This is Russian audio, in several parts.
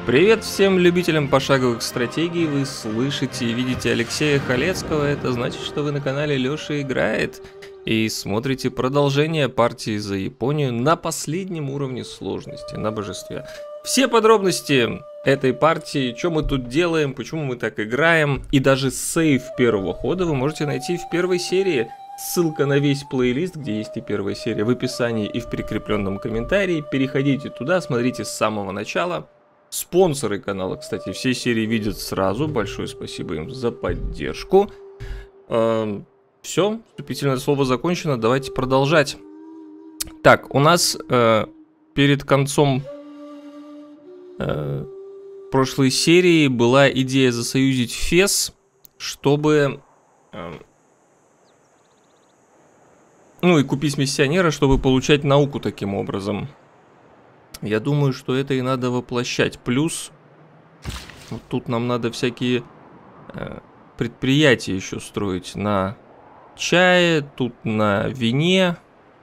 Привет всем любителям пошаговых стратегий, вы слышите и видите Алексея Халецкого, это значит, что вы на канале Лёша Играет и смотрите продолжение партии за Японию на последнем уровне сложности, на божестве. Все подробности этой партии, что мы тут делаем, почему мы так играем, и даже сейв первого хода вы можете найти в первой серии. Ссылка на весь плейлист, где есть и первая серия, в описании и в прикрепленном комментарии. Переходите туда, смотрите с самого начала. Спонсоры канала, кстати, все серии видят сразу. Большое спасибо им за поддержку. Все, вступительное слово закончено. Давайте продолжать. Так, у нас перед концом прошлой серии была идея засоюзить Фес, чтобы... ну и купить миссионера, чтобы получать науку таким образом. Я думаю, что это и надо воплощать. Плюс, вот тут нам надо всякие предприятия еще строить на чае, тут на вине.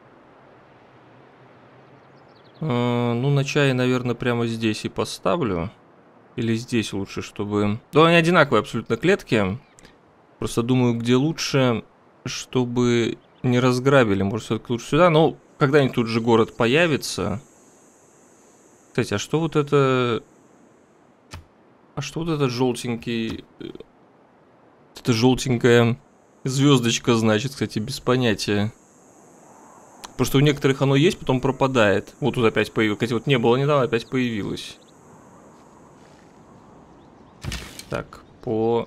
Ну, на чае, наверное, прямо здесь и поставлю. Или здесь лучше, чтобы... Да, они одинаковые абсолютно клетки. Просто думаю, где лучше, чтобы не разграбили. Может, все-таки лучше сюда. Но когда-нибудь тут же город появится... Кстати, а что вот это... А что вот этот желтенький... Это желтенькая звездочка значит, кстати, без понятия. Потому что у некоторых оно есть, потом пропадает. Вот тут опять появилось. Кстати, вот не было недавно, опять появилось. Так, по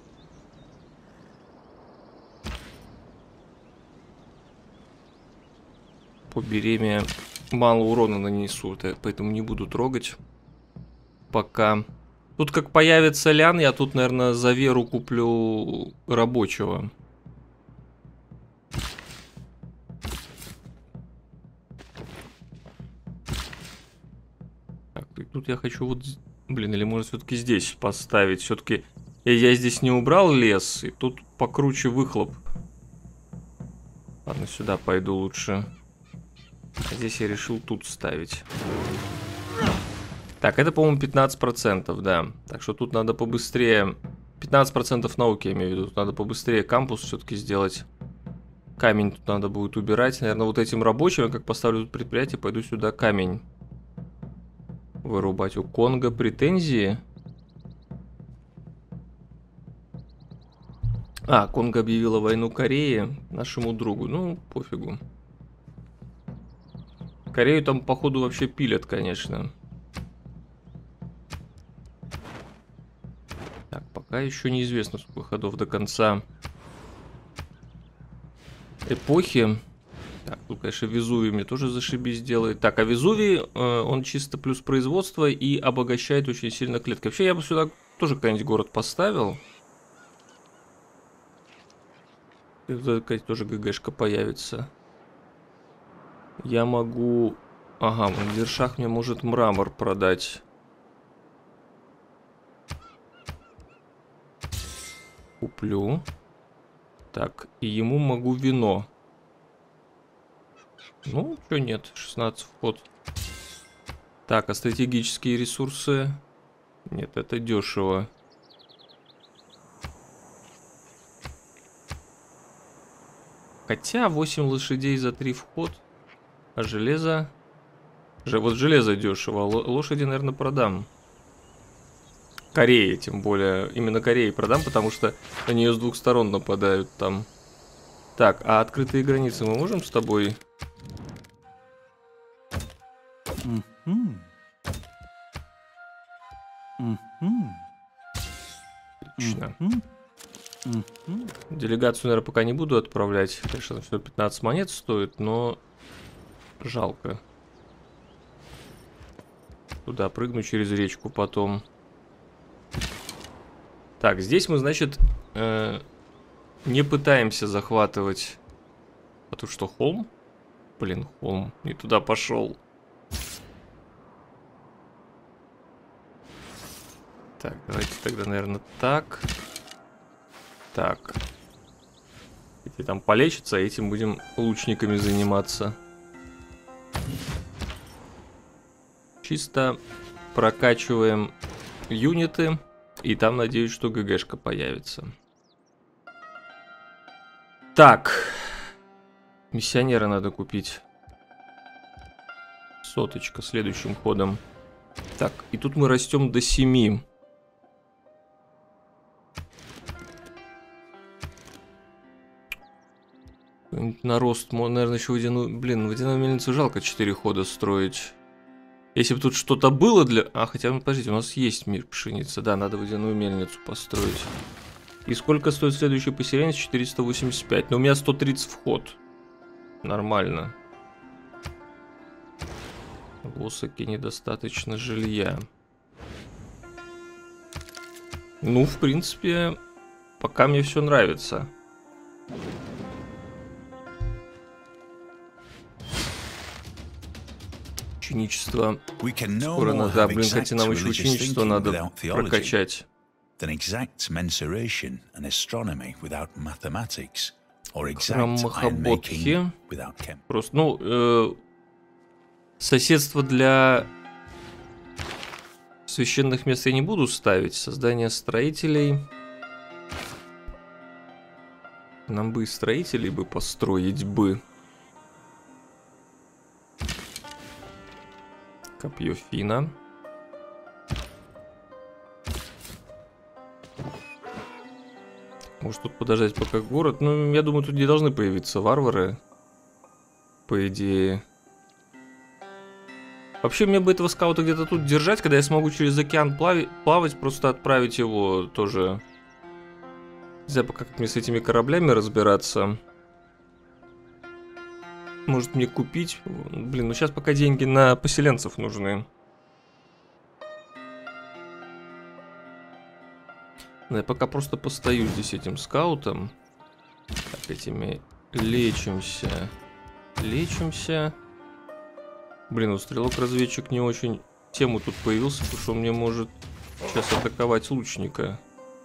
береме мало урона нанесу, поэтому не буду трогать пока. Тут как появится лян, я тут, наверное, за веру куплю рабочего. Так, и тут я хочу вот... Блин, или может все-таки здесь поставить? Все-таки я здесь не убрал лес, и тут покруче выхлоп. Ладно, сюда пойду лучше. А здесь я решил тут ставить. Так, это, по-моему, 15%, да. Так что тут надо побыстрее... 15% науки, я имею в виду. Тут надо побыстрее кампус все-таки сделать. Камень тут надо будет убирать. Наверное, вот этим рабочим, я как поставлю тут предприятие, пойду сюда камень вырубать. У Конго претензии. А, Конго объявила войну Корее, нашему другу. Ну, пофигу. Корею там, походу, вообще пилят, конечно. Так, пока еще неизвестно, сколько ходов до конца эпохи. Так, тут, конечно, Везувий мне тоже зашибись делает. Так, а Везувий, он чисто плюс производство и обогащает очень сильно клетки. Вообще, я бы сюда тоже какой-нибудь город поставил. И тут, кстати, тоже ГГшка появится. Я могу... Ага, вон Вершах мне может мрамор продать. Куплю. Так, и ему могу вино. Ну, чё нет, 16 вход. Так, а стратегические ресурсы? Нет, это дешево. Хотя 8 лошадей за 3 вход. А железо... Вот железо дешево. Лошади, наверное, продам. Кореи, тем более. Именно Кореи продам, потому что на нее с двух сторон нападают там. Так, а открытые границы мы можем с тобой? Отлично. Делегацию, наверное, пока не буду отправлять. Конечно, все 15 монет стоит, но жалко. Туда прыгну через речку потом. Так, здесь мы, значит, не пытаемся захватывать. А тут что, холм? Блин, холм. Не туда пошел. Так, давайте тогда, наверное, так. Так. Эти там полечатся, а этим будем лучниками заниматься. Чисто Прокачиваем юниты. И там, надеюсь, что ГГшка появится. Так. Миссионера надо купить. Соточка следующим ходом. Так, и тут мы растем до 7. На рост, наверное, еще водяную... Блин, водяную мельницу жалко 4 хода строить. Если бы тут что-то было для... А, хотя, ну, подождите, у нас есть мир пшеницы. Да, надо водяную мельницу построить. И сколько стоит следующее поселение? 485. Но у меня 130 вход. Нормально. В Осаке недостаточно жилья. Ну, в принципе, пока мне все нравится. Ученичество. Скоро надо, да, блин, хотя нам еще ученичество надо прокачать. Храм Махабодхи. Просто, ну, соседство для священных мест я не буду ставить. Создание строителей. Нам бы и строителей бы построить бы. Копье Фина. Может тут подождать пока город. Ну, я думаю, тут не должны появиться варвары. По идее. Вообще, мне бы этого скаута где-то тут держать, когда я смогу через океан плавать, просто отправить его тоже. Не знаю, пока как мне с этими кораблями разбираться. Может мне купить? Блин, ну сейчас пока деньги на поселенцев нужны. Да, я пока просто постою здесь этим скаутом. Так, этими лечимся. Лечимся. Блин, ну стрелок-разведчик не очень тему тут появился, потому что он мне может сейчас атаковать лучника.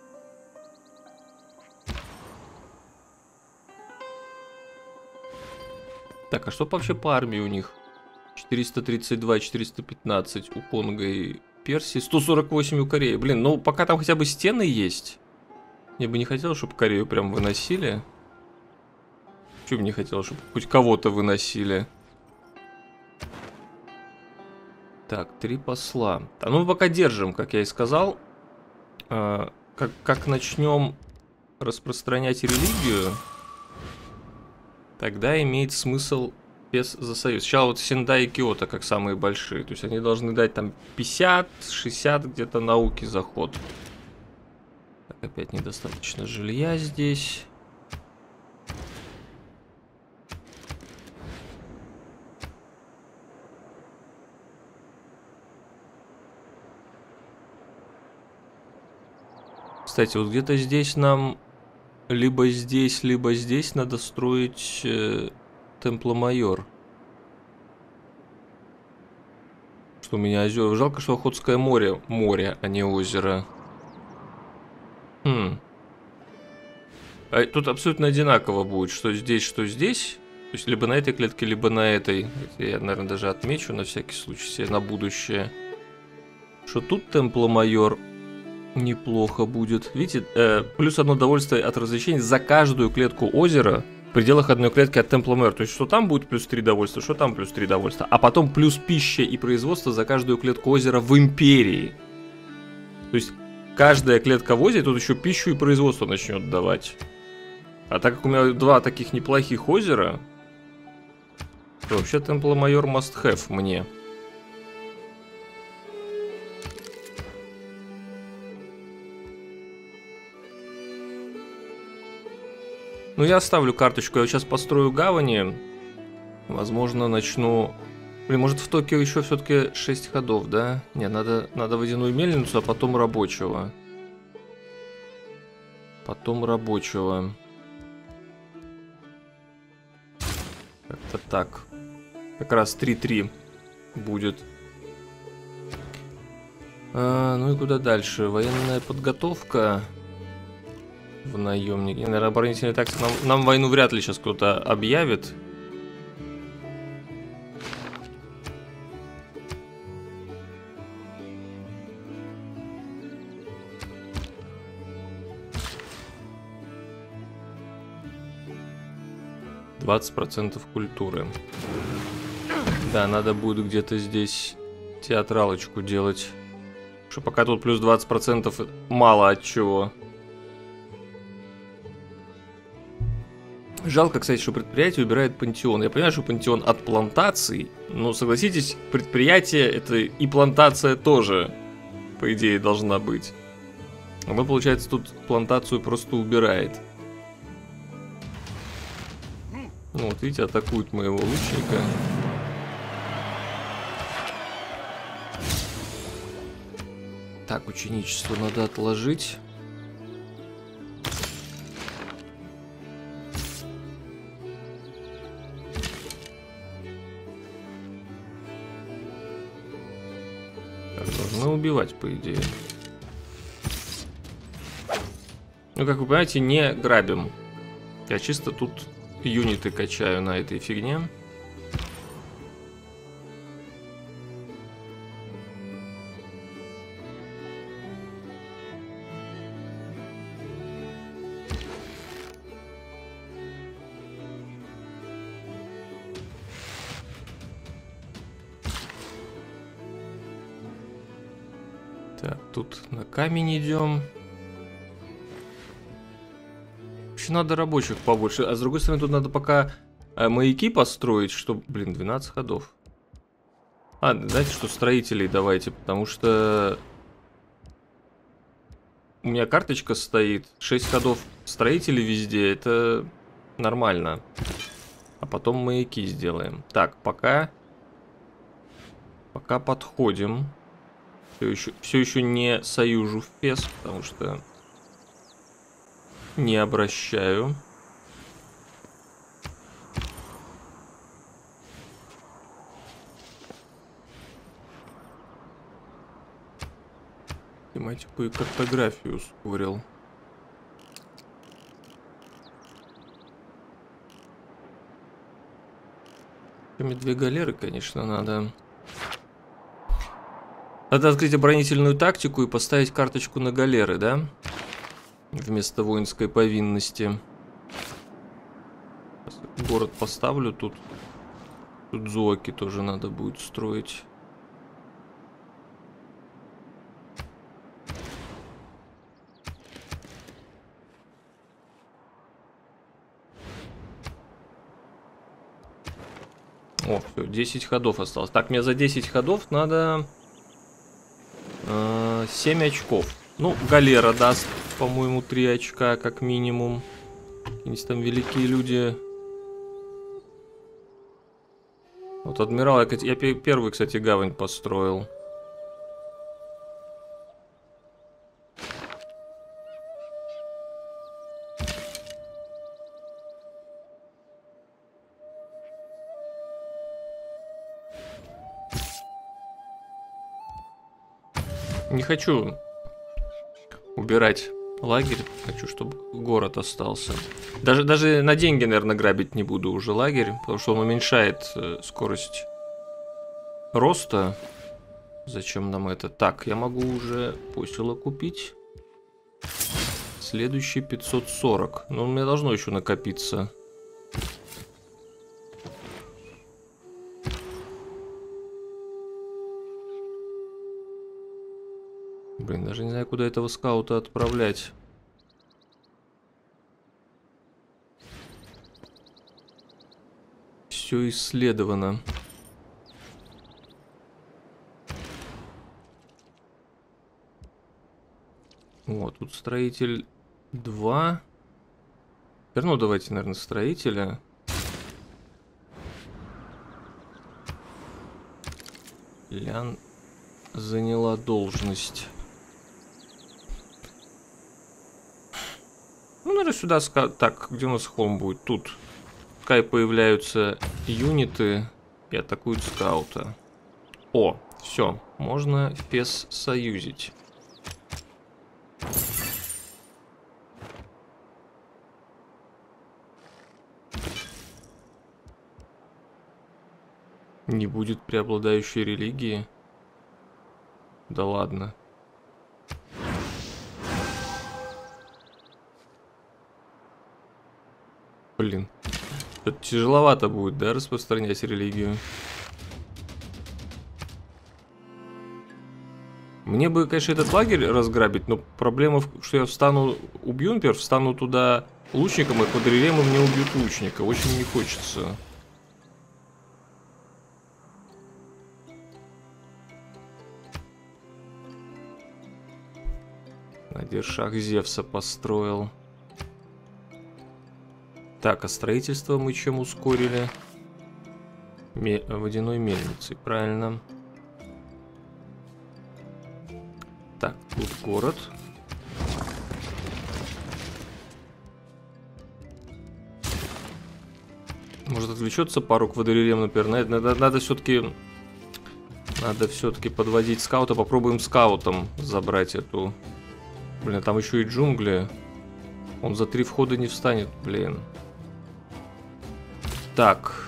Так, а что вообще по армии у них? 432, 415 у Конго и Персии, 148 у Кореи. Блин, ну пока там хотя бы стены есть. Я бы не хотел, чтобы Корею прям выносили. Чего бы не хотел, чтобы хоть кого-то выносили. Так, 3 посла. А ну мы пока держим, как я и сказал. Как начнем распространять религию, тогда имеет смысл без за союз. Сейчас вот Сендай и Киото как самые большие. То есть они должны дать там 50-60 где-то науки за ход. Так, опять недостаточно жилья здесь. Кстати, вот где-то здесь нам либо здесь надо строить Темпломайор. Что у меня озера. Жалко, что Охотское море, а не озеро. А тут абсолютно одинаково будет, что здесь, что здесь. То есть либо на этой клетке, либо на этой. Я, наверное, даже отмечу на всякий случай себе на будущее. Что тут Темпломайор неплохо будет. Видите, плюс одно удовольствие от развлечений за каждую клетку озера в пределах одной клетки от Темпломайор. То есть, что там будет плюс 3 довольства, что там плюс 3 довольства. А потом плюс пища и производство за каждую клетку озера в империи. То есть, каждая клетка в озере тут еще пищу и производство начнет давать. А так как у меня 2 таких неплохих озера, то вообще Темпломайор must have мне. Ну, я оставлю карточку, я сейчас построю гавани. Возможно, начну... Блин, может в Токио еще все-таки 6 ходов, да? Нет, надо водяную мельницу, а потом рабочего. Потом рабочего. Как-то так. Как раз 3-3 будет. Ну и куда дальше? Военная подготовка... В наемнике. Наверное, оборонительный такс. Нам войну вряд ли сейчас кто-то объявит. 20% культуры. Да, надо будет где-то здесь театралочку делать. Что пока тут плюс 20% мало от чего. Жалко, кстати, что предприятие убирает пантеон. Я понимаю, что пантеон от плантаций, но согласитесь, предприятие это и плантация тоже, по идее, должна быть. Оно, получается, тут плантацию просто убирает. Ну, вот видите, атакуют моего лучника. Так, ученичество надо отложить. Так, должны убивать, по идее. Ну, как вы понимаете, не грабим. Я чисто тут юниты качаю на этой фигне. Так, тут на камень идем. Вообще надо рабочих побольше. А с другой стороны, тут надо пока маяки построить, чтобы... Блин, 12 ходов. А, знаете что, строителей давайте, потому что... У меня карточка стоит, 6 ходов строителей везде, это нормально. А потом маяки сделаем. Так, пока подходим. Все еще не союжу в фес, потому что не обращаю. Тематику и картографию ускорил. Кроме 2 галеры, конечно, надо. Надо открыть оборонительную тактику и поставить карточку на галеры, да? Вместо воинской повинности. Город поставлю тут. Тут зоки тоже надо будет строить. О, все, 10 ходов осталось. Так, мне за 10 ходов надо 7 очков. Ну, галера даст, по-моему, 3 очка как минимум. Какие-нибудь там великие люди. Вот адмирал, я первый, кстати, гавань построил. Не хочу убирать лагерь, хочу, чтобы город остался. Даже на деньги, наверное, грабить не буду уже лагерь, потому что он уменьшает скорость роста. Зачем нам это? Так, я могу уже посела купить. Следующий 540. Но у меня должно еще накопиться. Блин, даже не знаю, куда этого скаута отправлять. Все исследовано. Вот, тут строитель 2. Ну, давайте, наверное, строителя. Лян заняла должность. Ну, наверное, сюда... Так, где у нас холм будет? Тут. Пускай появляются юниты и атакуют скаута. О, все. Можно фес союзить. Не будет преобладающей религии? Да ладно. Блин. Это тяжеловато будет, да, распространять религию. Мне бы, конечно, этот лагерь разграбить, но проблема, что я встану, убью, например, встану туда лучником, и под релемом мне убьют лучника. Очень не хочется. Надершах Зевса построил. Так, а строительство мы чем ускорили? Водяной мельницей, правильно. Так, тут город. Может, отвлечется пару к водорелем, например. Надо все-таки подводить скаута. Попробуем скаутом забрать эту. Блин, там еще и джунгли. Он за 3 входа не встанет, блин. Так.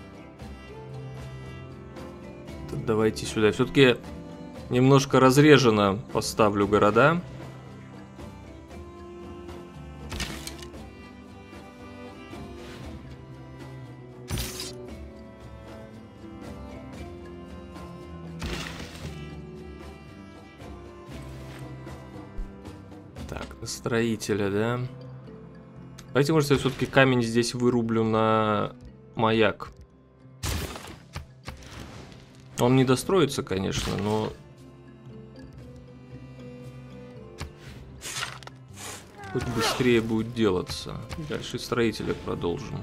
Давайте сюда. Все-таки немножко разрежено поставлю города. Так, на строителя, да? Давайте, может, я все-таки камень здесь вырублю на маяк. Он не достроится, конечно, но... Хоть быстрее будет делаться. Дальше строителя продолжим.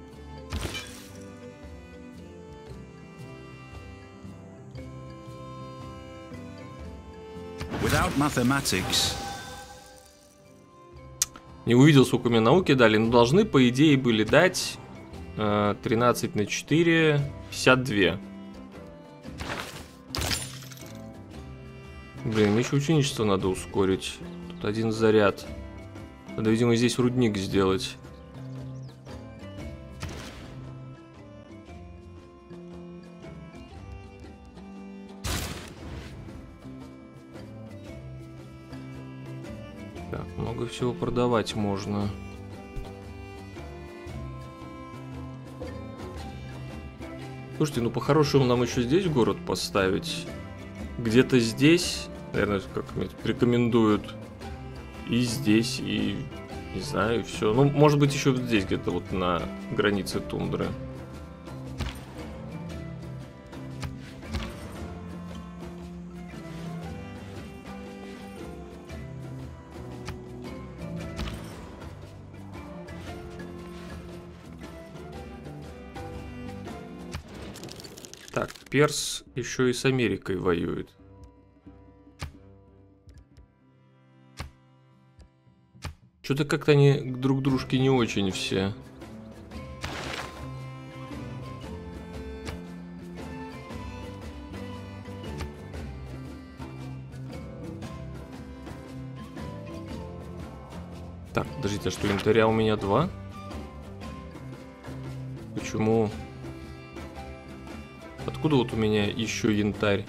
Without mathematics. Не увидел, сколько мне науки дали, но должны, по идее, были дать 13 на 4, 52. Блин, мне еще ученичество надо ускорить. Тут один заряд. Надо, видимо, здесь рудник сделать. Так, много всего продавать можно. Слушайте, ну по-хорошему нам еще здесь город поставить. Где-то здесь, наверное, как-нибудь рекомендуют. И здесь, и не знаю, все. Ну, может быть, еще здесь, где-то вот на границе тундры. Так, Перс еще и с Америкой воюет. Что-то как-то они друг к дружке не очень все. Так, подождите, а что, янтаря у меня 2? Почему? Откуда вот у меня еще янтарь?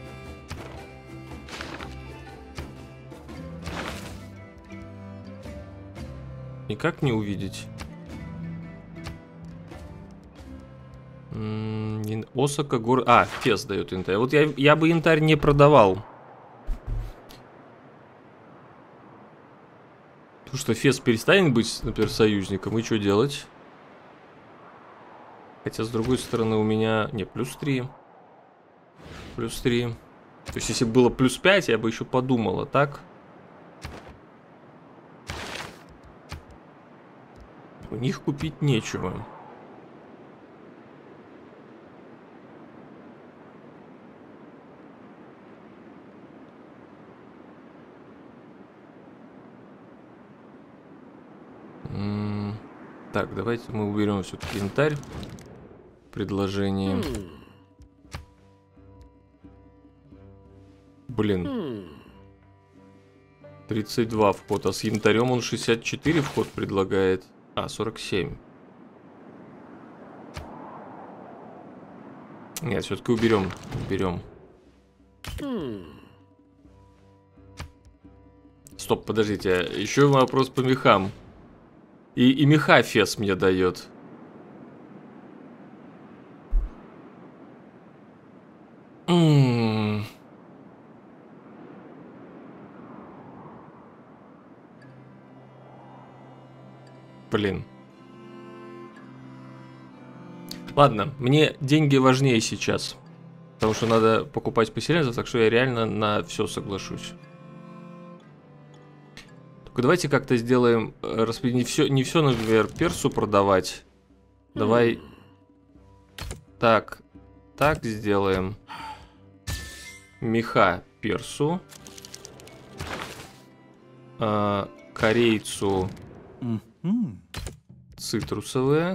Никак не увидеть. Осака, гор... А, Фес дает янтарь. Вот я бы янтарь не продавал. Потому что Фес перестанет быть, например, союзником. И что делать? Хотя, с другой стороны, у меня... Не, плюс 3. Плюс 3. То есть, если бы было плюс 5, я бы еще подумал, а так... У них купить нечего. Так, давайте мы уберем все-таки янтарь. Предложение. Блин. 32 вход, а с янтарем он 64 вход предлагает. А, 47. Нет, все-таки уберем. Уберем. Стоп, подождите. Еще вопрос по мехам. И меха Фес мне дает. Блин. Ладно, мне деньги важнее сейчас. Потому что надо покупать поселенцев, так что я реально на все соглашусь. Только давайте как-то сделаем... Не все, например, персу продавать. Давай... Так сделаем. Меха персу. Корейцу цитрусовые.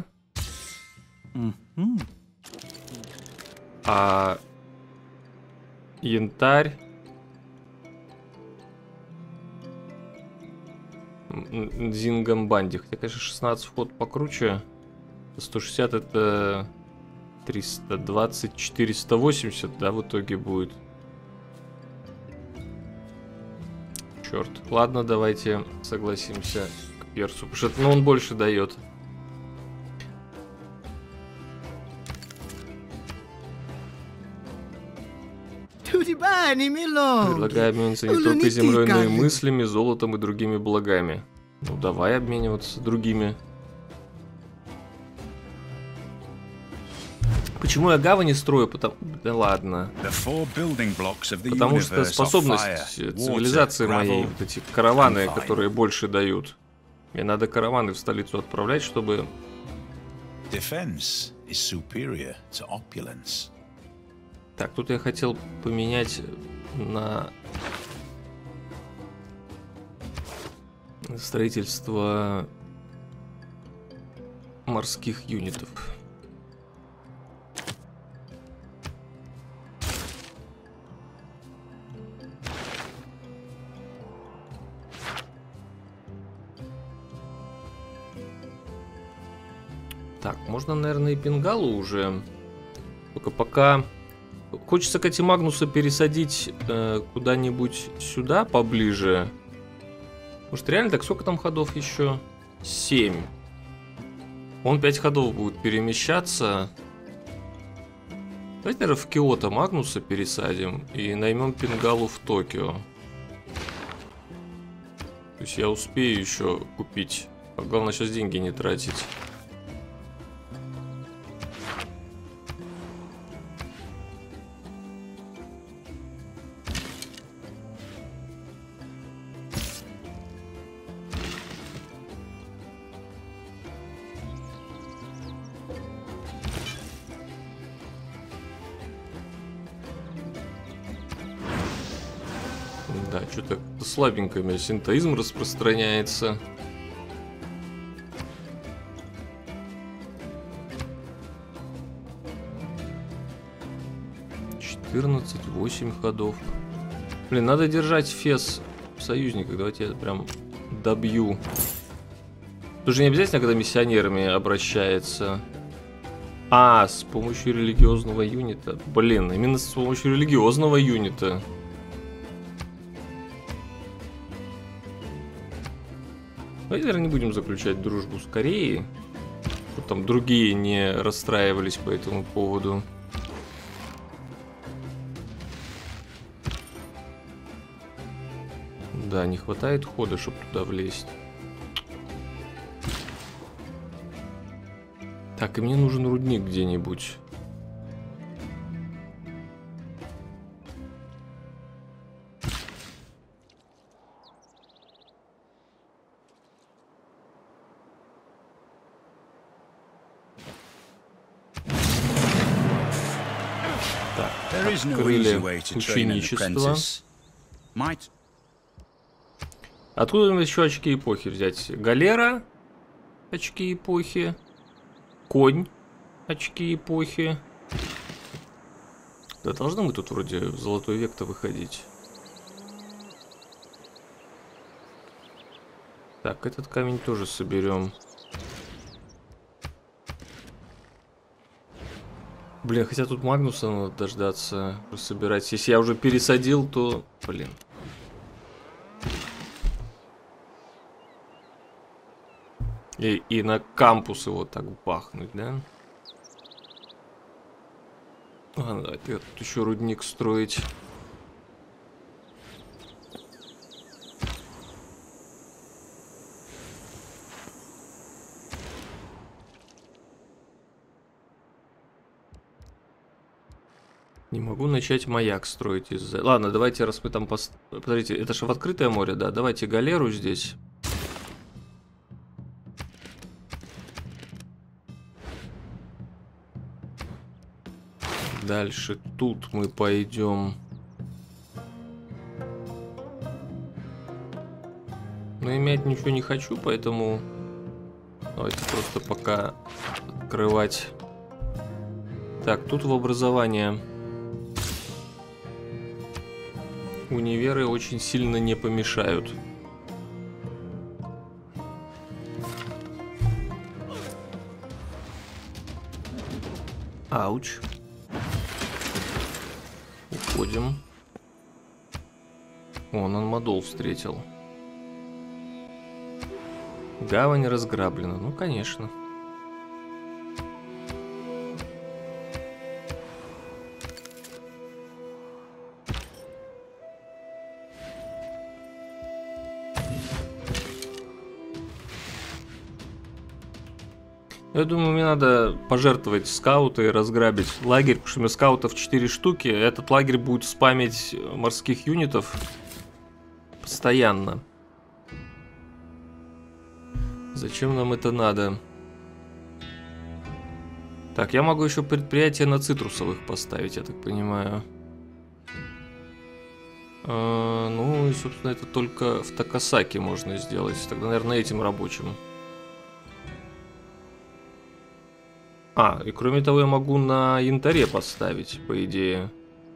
А янтарь Зингамбанди. Хотя, конечно, 16 вход покруче. 160 это 320, 480, да, в итоге будет. Черт. Ладно, давайте согласимся к персу. Потому что он больше дает. Предлагаю обмениваться не только землей, но и мыслями, золотом и другими благами. Ну, давай обмениваться другими. Почему я гавани строю? Да ладно. Потому что способность цивилизации моей, вот эти караваны, которые больше дают. Мне надо караваны в столицу отправлять, чтобы... Так, тут я хотел поменять на строительство морских юнитов. Так, можно, наверное, и пингалу уже. Только пока... Хочется Катимагнуса пересадить куда-нибудь сюда, поближе. Может, реально, так сколько там ходов еще? 7. Он 5 ходов будет перемещаться. Давайте, наверное, в Киото Магнуса пересадим и наймем пингалу в Токио. То есть я успею еще купить. А главное, сейчас деньги не тратить. Да, что-то слабенько у меня синтоизм распространяется. «14, 8 ходов». Блин, надо держать фес в союзниках. Давайте я прям добью. Тоже не обязательно, когда миссионерами обращается. А, с помощью религиозного юнита. Блин, именно с помощью религиозного юнита. Давайте, наверное, не будем заключать дружбу с Кореей. Чтобы там другие не расстраивались по этому поводу. Да, не хватает хода, чтобы туда влезть. Так, и мне нужен рудник где-нибудь. Открыли ученичество. Откуда нам еще очки эпохи взять? Галера, очки эпохи. Конь, очки эпохи. Да должны мы тут вроде в золотой век-то выходить. Так, этот камень тоже соберем. Блин, хотя тут Магнуса надо дождаться, собирать. Если я уже пересадил, то... Блин. И на кампус его так бахнуть, да? Ладно, давайте тут еще рудник строить. Не могу начать маяк строить из-за... Ладно, давайте, раз мы там... Подождите, это же в открытое море, да? Давайте галеру здесь. Дальше тут мы пойдем. Но иметь ничего не хочу, поэтому... Давайте просто пока открывать. Так, тут в образование... Универы очень сильно не помешают. Ауч. Уходим. Он Мадол встретил. Гавань разграблена. Ну, конечно. Я думаю, мне надо пожертвовать скауты и разграбить лагерь, потому что у меня скаутов 4 штуки. Этот лагерь будет спамить морских юнитов постоянно. Зачем нам это надо? Так, я могу еще предприятие на цитрусовых поставить, я так понимаю. Ну и, собственно, это только в Такасаки можно сделать. Тогда, наверное, этим рабочим. И кроме того, я могу на янтаре поставить, по идее.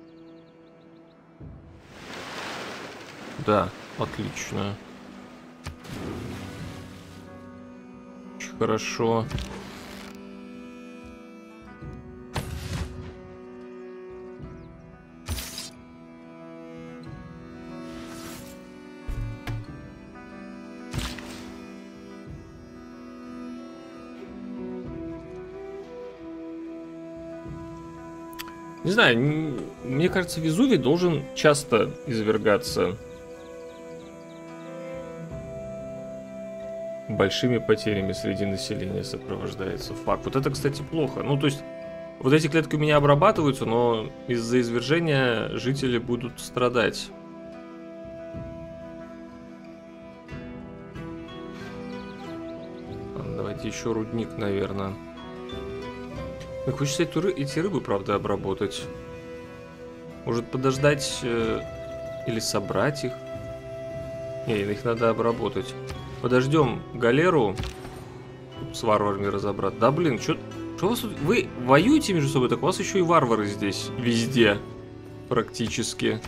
Да, отлично. Очень хорошо. Не знаю, мне кажется, Везувий должен часто извергаться большими потерями среди населения сопровождается. Факт. Вот это, кстати, плохо. Ну, то есть, вот эти клетки у меня обрабатываются, но из-за извержения жители будут страдать. Давайте еще рудник, наверное. Хочется эти рыбы, правда, обработать. Может подождать или собрать их? Не, их надо обработать. Подождем галеру с варварами разобрать. Да блин, что у вас тут? Вы воюете между собой, так у вас еще и варвары здесь везде практически.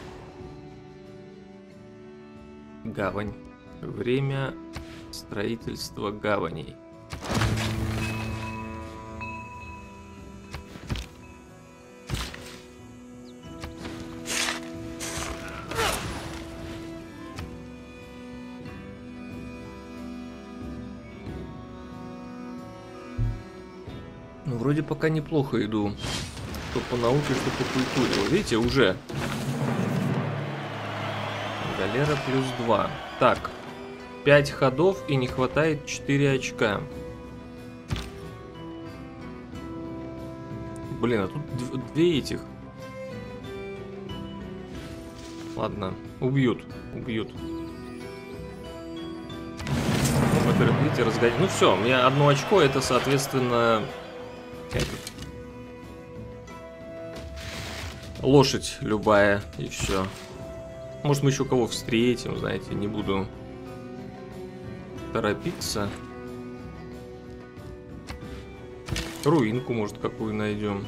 Гавань. Время строительства гаваней. Ну, вроде пока неплохо иду. Что по науке, что по культуре. Вот видите, уже. Галера плюс 2. Так. 5 ходов и не хватает 4 очка. Блин, а тут 2 этих. Ладно, убьют. Во-первых, видите, разгоняют. Ну все, у меня 1 очко, это, соответственно... лошадь любая, и все. Может, мы еще кого встретим, знаете, не буду торопиться. Руинку, может, какую найдем.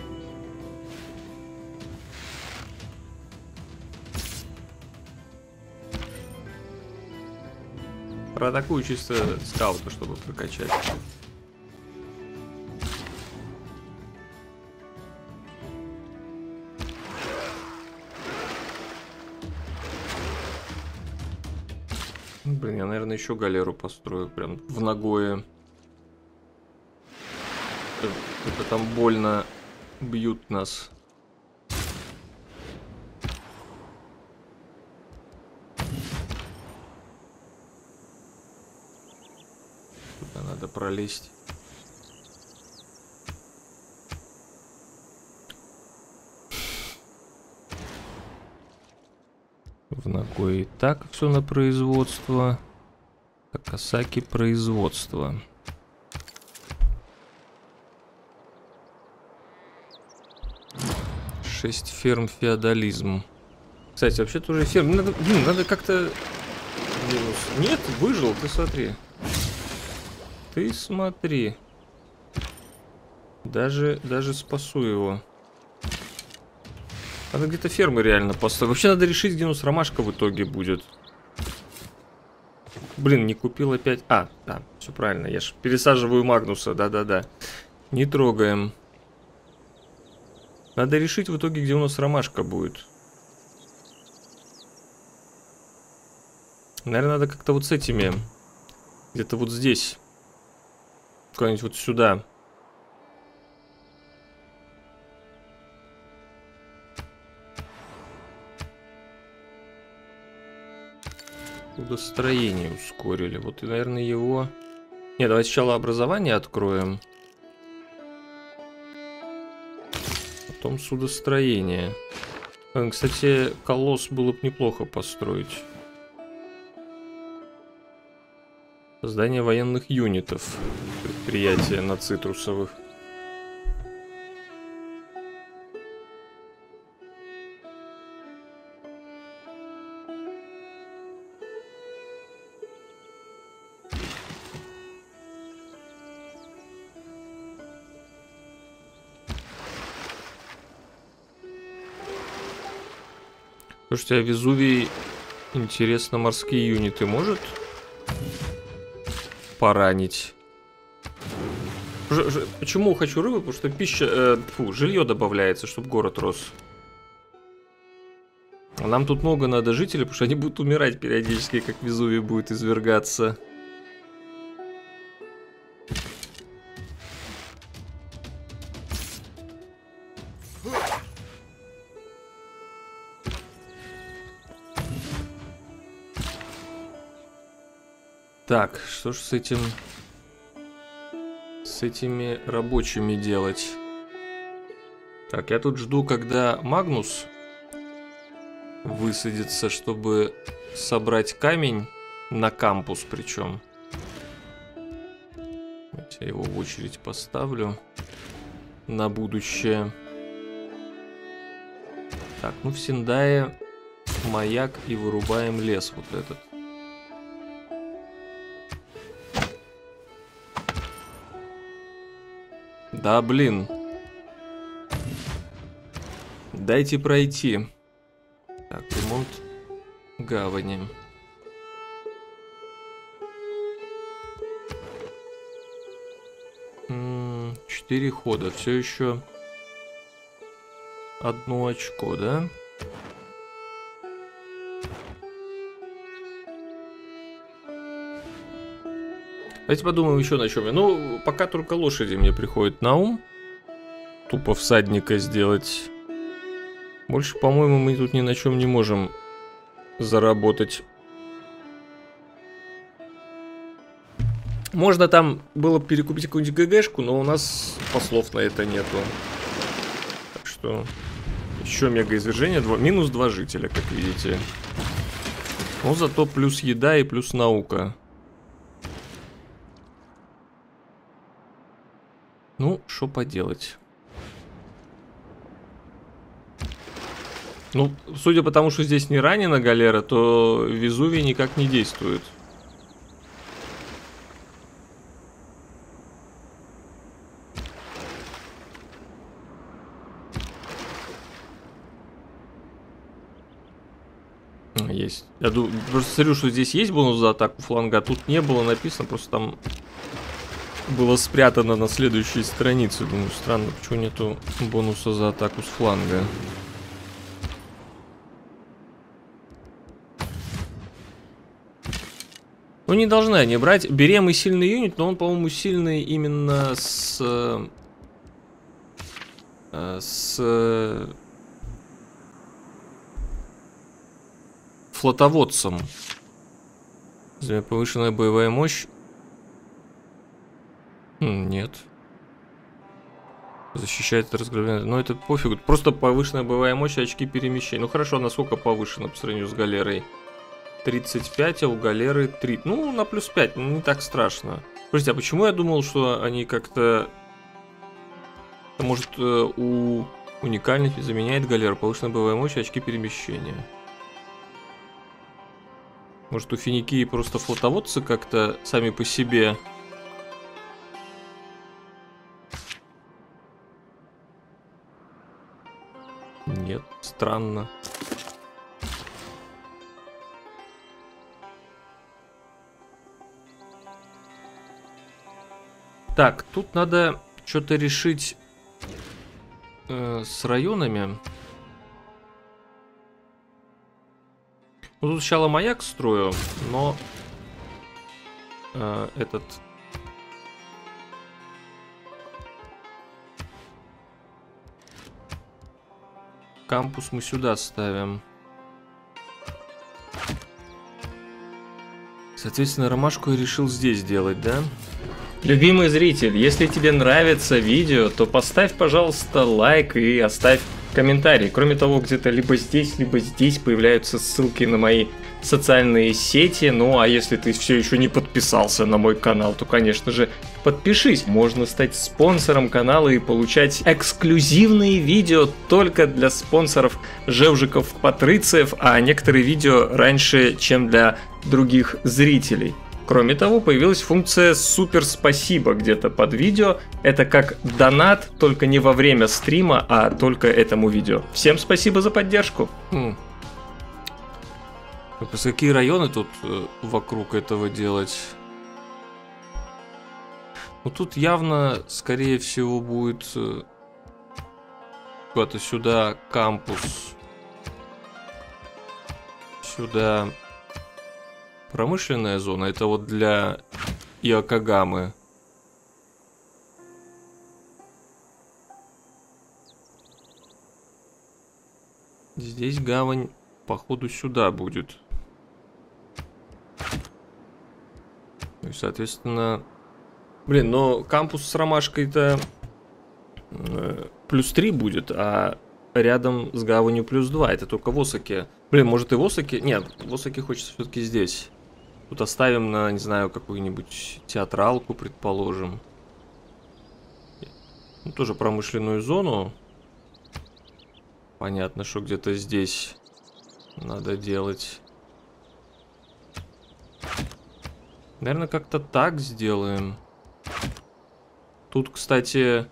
Проатакую чисто скаута, чтобы прокачать. Блин, я, наверное, еще галеру построю прям в ногое. Это там больно бьют нас. Туда надо пролезть. Такое. Так, все на производство. Такасаки производство. Шесть ферм феодализм. Кстати, вообще тоже ферм. Надо как-то... Нет, выжил, ты смотри. Ты смотри. Даже спасу его. Надо где-то фермы реально построить. Вообще надо решить, где у нас ромашка в итоге будет. Блин, не купил опять. А, да, все правильно. Я ж пересаживаю Магнуса. Да-да-да. Не трогаем. Надо решить в итоге, где у нас ромашка будет. Наверное, надо как-то вот с этими. Где-то вот здесь. Куда-нибудь вот сюда. Судостроение ускорили. Вот и, наверное, его... Не, давай сначала образование откроем. Потом судостроение. Кстати, колосс было бы неплохо построить. Создание военных юнитов. Предприятия на цитрусовых. Слушайте, а Везувий, интересно, морские юниты может поранить? Почему хочу рыбу? Потому что пища, жилье добавляется, чтобы город рос. А нам тут много надо жителей, потому что они будут умирать периодически, как Везувий будет извергаться. Так, что ж с этими рабочими делать? Так, я тут жду, когда Магнус высадится, чтобы собрать камень на кампус, причем. Я его в очередь поставлю на будущее. Так, ну в Синдае маяк и вырубаем лес вот этот. Да, блин. Дайте пройти. Так, ремонт гавани. Четыре хода. Все еще одно очко, да? Давайте подумаем еще на чем. Ну, пока только лошади мне приходят на ум. Тупо всадника сделать. Больше, по-моему, мы тут ни на чем не можем заработать. Можно там было перекупить какую-нибудь ГГшку, но у нас послов на это нету. Так что еще мегаизвержение. Минус 2 жителя, как видите. Но зато плюс еда и плюс наука. Ну, что поделать. Ну, судя по тому, что здесь не ранена галера, то Везувий никак не действует. Есть. Я просто смотрю, что здесь есть бонус за атаку фланга, а тут не было написано, просто там было спрятано на следующей странице. Думаю, странно, почему нету бонуса за атаку с фланга. Ну, не должны они брать. Берем и сильный юнит, но он, по-моему, сильный именно с флотоводцем. Повышенная боевая мощь. Нет. Защищает от разграбления. Но это пофигу. Просто повышенная боевая мощь и очки перемещения. Ну хорошо, насколько повышена по сравнению с галерой? 35, а у галеры 3. Ну, на плюс 5, ну, не так страшно. Слушайте, а почему я думал, что они как-то... Может, у уникальности заменяет галера повышенная боевая мощь и очки перемещения? Может, у Финикии просто флотоводцы как-то сами по себе... Нет, странно. Так, тут надо что-то решить с районами. Ну, тут сначала маяк строю, но этот... Кампус мы сюда ставим. Соответственно, ромашку я решил здесь делать, да? Любимый зритель, если тебе нравится видео, то поставь, пожалуйста, лайк и оставь комментарий. Кроме того, где-то либо здесь появляются ссылки на мои социальные сети. Ну, а если ты все еще не подписался на мой канал, то, конечно же, подпишись. Можно стать спонсором канала и получать эксклюзивные видео только для спонсоров Жевжиков Патрициев, а некоторые видео раньше, чем для других зрителей. Кроме того, появилась функция «Супер спасибо» где-то под видео. Это как донат, только не во время стрима, а только этому видео. Всем спасибо за поддержку. Какие районы тут вокруг этого делать? Ну тут явно, скорее всего, будет куда-то сюда кампус. Сюда... Промышленная зона, это вот для Иокогамы. Здесь гавань, походу, сюда будет. И, соответственно... Блин, но кампус с ромашкой-то плюс 3 будет, а рядом с гаванью плюс 2. Это только в Осаке. Блин, может и в Осаке? Нет, в Осаке хочется все-таки здесь. Тут оставим на, не знаю, какую-нибудь театралку, предположим. Ну, тоже промышленную зону. Понятно, что где-то здесь надо делать. Наверное, как-то так сделаем. Тут, кстати...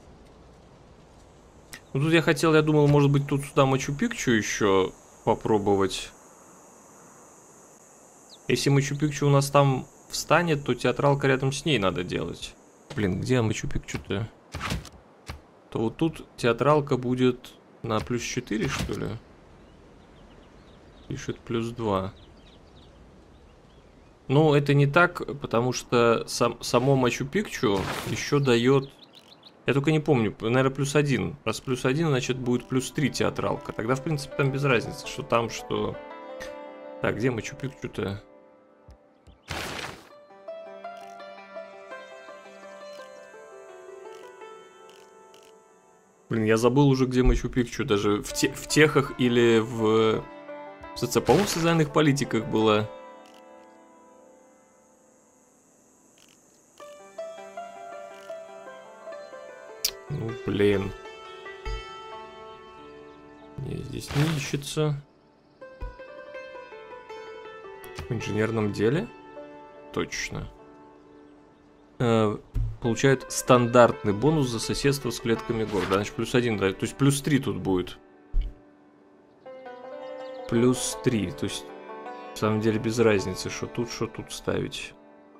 Ну, тут я думал, может быть, тут сюда Мачу-Пикчу еще попробовать. Если Мачу-Пикчу у нас там встанет, то театралка рядом с ней надо делать. Блин, где Мачу-Пикчу-то? То вот тут театралка будет на плюс 4, что ли? Пишет плюс 2. Ну, это не так, потому что само Мачу-Пикчу еще дает... Я только не помню, наверное, плюс 1. Раз плюс 1, значит, будет плюс 3 театралка. Тогда, в принципе, там без разницы, что там, что... Так, где Мачу-Пикчу-то? Блин, я забыл уже, где Мачу-Пикчу. Даже в техах или в по-моему, в социальных политиках была. Ну, блин. Не, здесь не ищется. В инженерном деле? Точно. Получают стандартный бонус за соседство с клетками гор. Да, значит, плюс 1 дает. То есть плюс 3 тут будет. Плюс 3. То есть, на самом деле, без разницы, что тут ставить.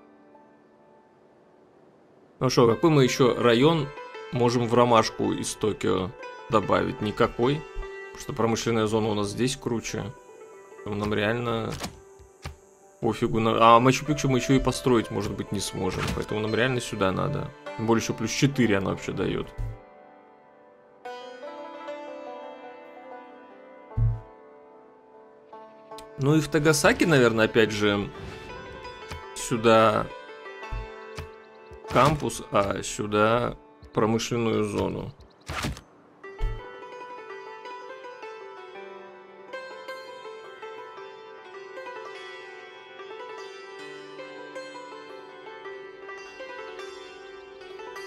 Ну что, какой мы еще район можем в ромашку из Токио добавить? Никакой. Потому что промышленная зона у нас здесь круче. Нам реально... Пофигу. А Мачу-Пикчу мы еще и построить, может быть, не сможем. Поэтому нам реально сюда надо. Тем более, еще плюс 4 она вообще дает. Ну и в Тагасаки, наверное, опять же, сюда кампус, а сюда промышленную зону.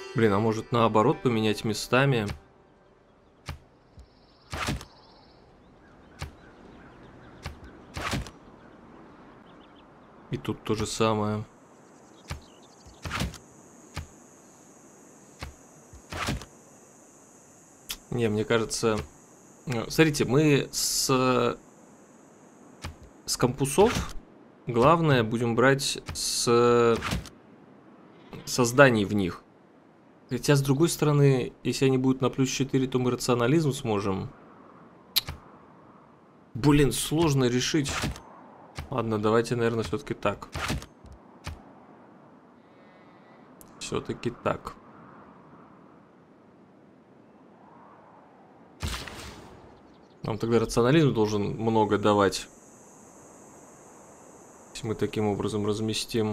Блин, а может наоборот поменять местами? И тут то же самое. Не, мне кажется... Смотрите, мы с кампусов главное будем брать с созданий в них. Хотя, с другой стороны, если они будут на плюс 4, то мы рационализм сможем. Блин, сложно решить. Ладно, давайте, наверное, все-таки так. Все-таки так. Нам тогда рационализм должен много давать. Если мы таким образом разместим.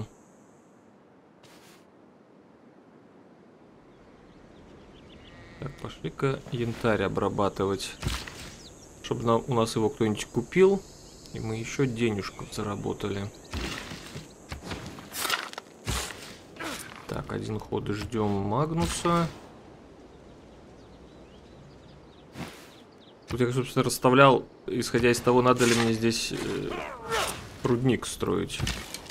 Так, пошли-ка янтарь обрабатывать. Чтобы у нас его кто-нибудь купил. И мы еще денежку заработали. Так, один ход и ждем Магнуса. Тут я, собственно, расставлял, исходя из того, надо ли мне здесь рудник строить.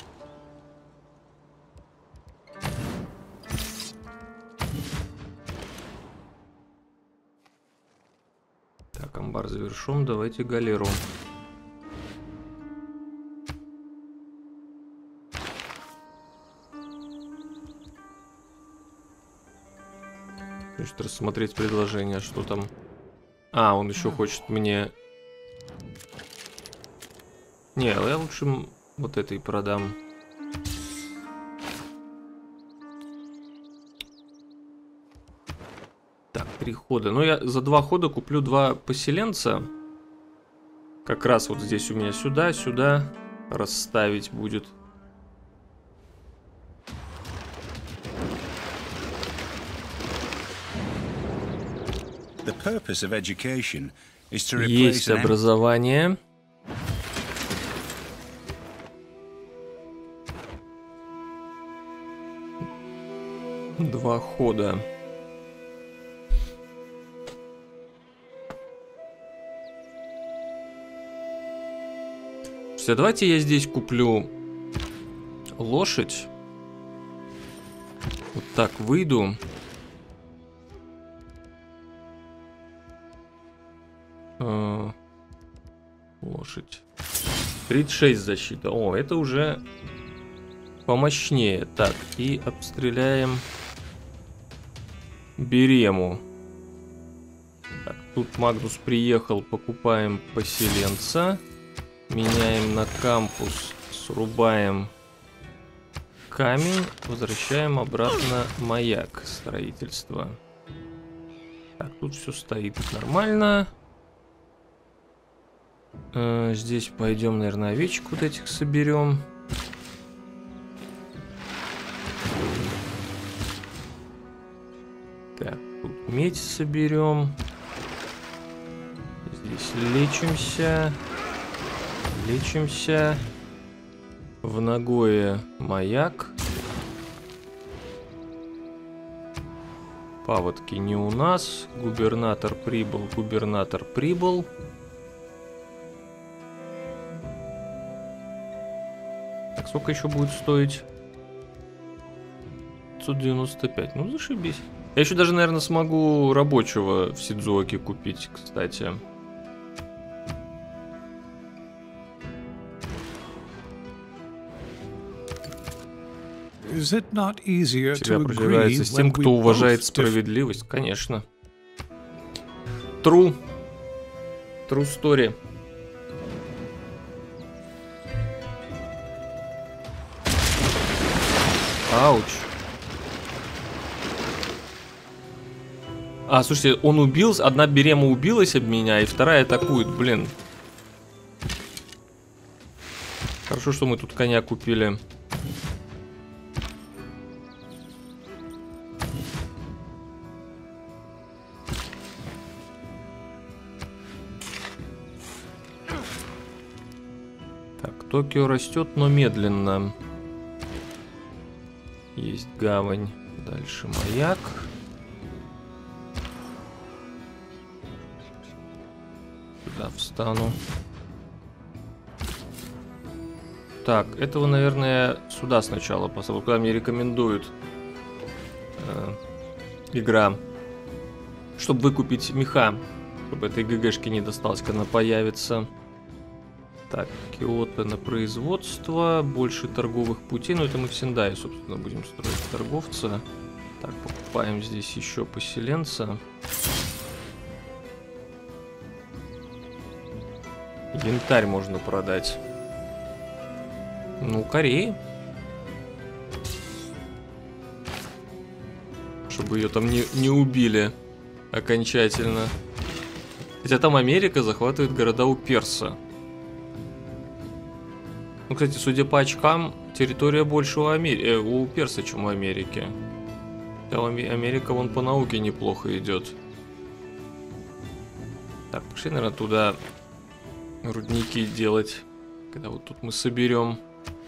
Так, амбар завершен, давайте галеру. Значит, рассмотреть предложение, что там. А, он еще хочет мне... Не, я лучше вот этой продам. Так, 3 хода. Ну, я за 2 хода куплю 2 поселенца. Как раз вот здесь у меня сюда, сюда расставить будет. Есть образование. Два хода. Слушайте, давайте я здесь куплю лошадь. Вот так выйду. Лошадь. 36 защита. О, это уже помощнее. Так, и обстреляем Берему. Так, тут Магнус приехал, покупаем поселенца. Меняем на кампус, срубаем камень, возвращаем обратно маяк строительства. Так, тут все стоит нормально. Здесь пойдем, наверное, овечек вот этих соберем. Так, тут медь соберем. Здесь лечимся. Лечимся. В Нагое маяк. Паводки не у нас. Губернатор прибыл, губернатор прибыл. Так, сколько еще будет стоить? 595. Ну, зашибись. Я еще даже, наверное, смогу рабочего в Сидзуоке купить, кстати. Всегда проживается с тем, кто уважает справедливость, конечно. True. True story. Ауч. А, слушайте, он убился, одна Берема убилась об меня, и вторая атакует, блин. Хорошо, что мы тут коня купили. Так, Токио растет, но медленно. Есть гавань. Дальше маяк. Сюда встану. Так, этого, наверное, сюда сначала поставлю. Куда мне рекомендуют игра, чтобы выкупить меха, чтобы этой ГГшке не досталось, когда она появится. Так, Киото на производство, больше торговых путей. Ну, это мы в Сендае, собственно, будем строить торговца. Так, покупаем здесь еще поселенца. Янтарь можно продать. Ну, Кореи. Чтобы ее там не убили окончательно. Хотя там Америка захватывает города у Перса. Ну, кстати, судя по очкам, территория больше у Перса, чем у Америки. Америка вон по науке неплохо идет. Так, пошли, наверное, туда рудники делать. Когда вот тут мы соберем.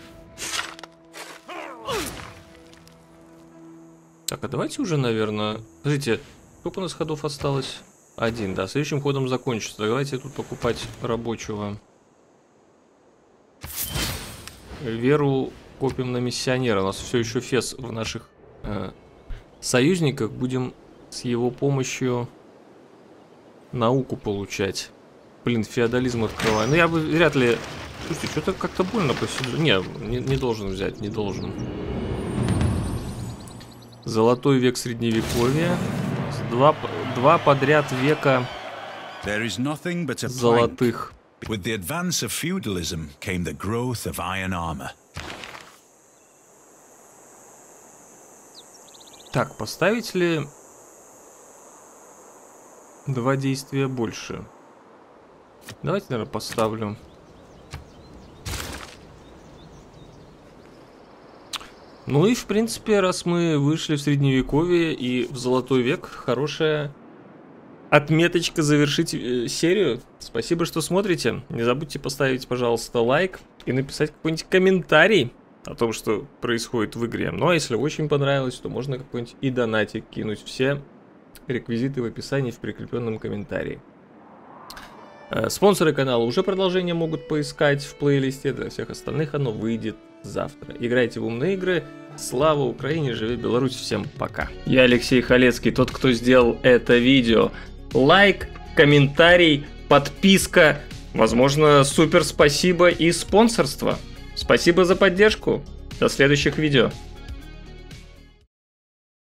Так, а давайте уже, наверное... Смотрите, сколько у нас ходов осталось? 1, да. Следующим ходом закончится. Давайте тут покупать рабочего. Веру копим на миссионера. У нас все еще Фес в наших союзниках. Будем с его помощью науку получать. Блин, феодализм открываю. Ну, я бы вряд ли... Слушайте, что-то как-то больно посижу. Не должен взять, не должен. Золотой век Средневековья. Два подряд века золотых. With the advance of feudalism came the growth of iron armor. Так, поставить ли 2 действия больше? Давайте, наверное, поставлю. Ну и, в принципе, раз мы вышли в Средневековье и в Золотой век, хорошая отметочка завершить серию. Спасибо, что смотрите. Не забудьте поставить, пожалуйста, лайк и написать какой-нибудь комментарий о том, что происходит в игре. Ну а если очень понравилось, то можно какой-нибудь и донатик кинуть. Все реквизиты в описании в прикрепленном комментарии. Спонсоры канала уже продолжение могут поискать в плейлисте. Для всех остальных оно выйдет завтра. Играйте в умные игры. Слава Украине, живи Беларусь. Всем пока. Я Алексей Халецкий, тот, кто сделал это видео. Лайк, комментарий, подписка, возможно, супер спасибо и спонсорство. Спасибо за поддержку. До следующих видео.